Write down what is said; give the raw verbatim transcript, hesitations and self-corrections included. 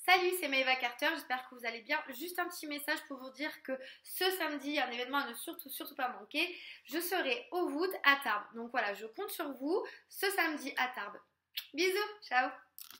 Salut, c'est Maëva Carter, j'espère que vous allez bien. Juste un petit message pour vous dire que ce samedi, il y a un événement à ne surtout, surtout pas manquer. Je serai au Wood à Tarbes. Donc voilà, je compte sur vous ce samedi à Tarbes. Bisous, ciao!